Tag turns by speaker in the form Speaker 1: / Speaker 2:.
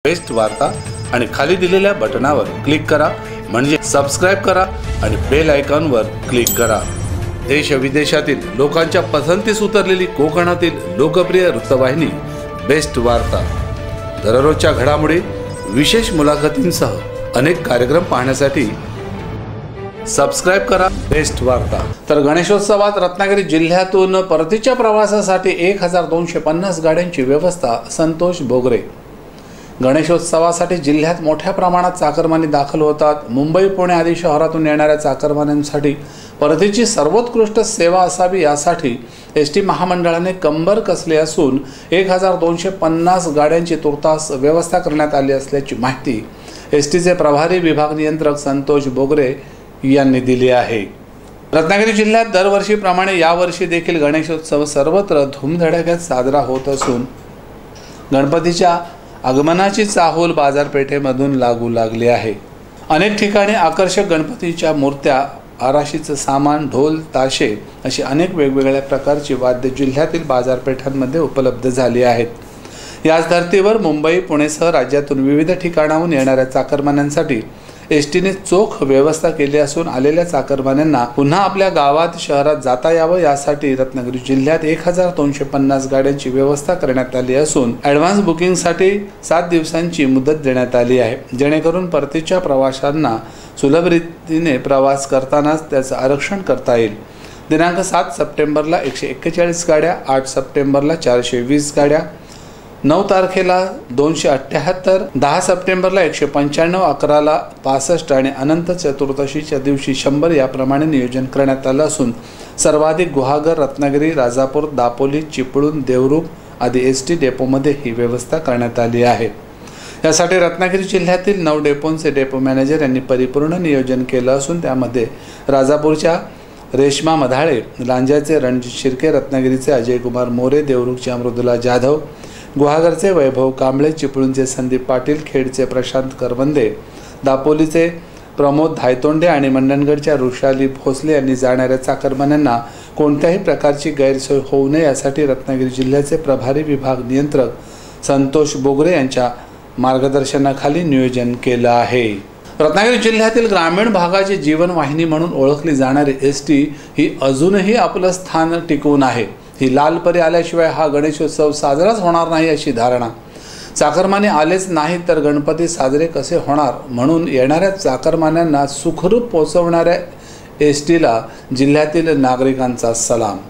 Speaker 1: Best वार्ता आणि खाली दिलेल्या बटनावर क्लिक करा म्हणजे सबस्क्राइब करा आणि बेल आयकॉनवर क्लिक करा। देश विदेशातील लोकांच्या पसंतीस उतरलेली कोकणातील लोकप्रिय वृत्तवाहिनी बेस्ट वार्ता। दररोजच्या घडामोडी, विशेष मुलाखतींसह अनेक कार्यक्रम पाहण्यासाठी सबस्क्राइब करा बेस्ट वार्ता। तर गणेशोत्सवात रत्नागिरी जिल्ह्यातून परतीच्या प्रवासासाठी 1250 गाड्यांची व्यवस्था संतोष बोगरे। गणेशोत्सवासाठी जिल्ह्यात मोठ्या प्रमाणात चाकरमानी दाखल होतात। मुंबई, पुणे आदी शहरातून येणाऱ्या चाकरमान्यांसाठी परतीची सर्वोत्कृष्ट सेवा असावी यासाठी एसटी महामंडळाने कंबर कसले असून 1250 गाड्यांची तुर्तास व्यवस्था करण्यात आली असल्याची माहिती एसटीचे प्रभारी विभाग नियंत्रक संतोष बोगरे यांनी दिली आहे। रत्नागिरी जिल्ह्यात दरवर्षीप्रमाणे यावर्षी देखील गणेशोत्सव सर्वत्र धूमधडाक्यात साजरा होत असून गणपतीच्या आगमनाची चाहूल बाजारपेठेमधून लागू लागली आहे। अनेक ठिकाणी आकर्षक गणपतीच्या मूर्त्या, आराशीचं सामान, ढोल, ताशे अशी अनेक वेगवेगळ्या प्रकारची वाद्य जिल्ह्यातील बाजारपेठांमध्ये उपलब्ध झाली आहेत। याच धर्तीवर मुंबई, पुणेसह राज्यातून विविध ठिकाणाहून येणाऱ्या चाकरमान्यांसाठी एसटीने चोख व्यवस्था केली असून आलेल्या चाकरमान्यांना पुन्हा आपल्या गावात, शहरात जाता यावं यासाठी रत्नागिरी जिल्ह्यात 1250 गाड्यांची व्यवस्था करण्यात आली असून ॲडव्हान्स बुकिंगसाठी 7 दिवसांची मुदत देण्यात आली आहे, जेणेकरून परतीच्या प्रवाशांना सुलभ रीतीने प्रवास करतानाच त्याचं आरक्षण करता येईल। दिनांक 7 सप्टेंबरला 141 गाड्या, 8 सप्टेंबरला 420 गाड्या, 9 तारखेला 278, 10 सप्टेंबरला 195, 11ला 65 आणि अनंत चतुर्दशीच्या दिवशी 100 याप्रमाणे नियोजन करण्यात आलं असून सर्वाधिक गुहागर, रत्नागिरी, राजापूर, दापोली, चिपळूण, देवरूख आदी एसटी डेपोमध्ये ही व्यवस्था करण्यात आली आहे। यासाठी रत्नागिरी जिल्ह्यातील 9 डेपोंचे डेपो मॅनेजर यांनी परिपूर्ण नियोजन केलं असून त्यामध्ये राजापूरच्या रेश्मा मधाळे, लांजाचे रणजित शिर्के, रत्नागिरीचे अजय कुमार मोरे, देवरूखचे मृदुला जाधव, गुहागरचे वैभव कांबळे, चिपळूणचे संदीप पाटील, खेडचे प्रशांत करवंदे, दापोलीचे प्रमोद धायतोंडे आणि मंडणगडच्या ऋषाली भोसले यांनी जाणाऱ्या चाकरमान्यांना कोणत्याही प्रकारची गैरसोय होऊ नये यासाठी रत्नागिरी जिल्ह्याचे प्रभारी विभाग नियंत्रक संतोष बोगरे यांच्या मार्गदर्शनाखाली नियोजन केलं आहे। रत्नागिरी जिल्ह्यातील ग्रामीण भागाची जीवनवाहिनी म्हणून ओळखली जाणारी एसटी ही अजूनही आपलं स्थान टिकवून आहे। ही लाल परी आल्याशिवाय हा गणेशोत्सव साजराच होणार नाही अशी धारणा। चाकरमाने आलेच नाही तर गणपती साजरे कसे होणार, म्हणून येणाऱ्या चाकरमान्यांना सुखरूप पोहोचवणाऱ्या एसटीला जिल्ह्यातील नागरिकांचा सलाम।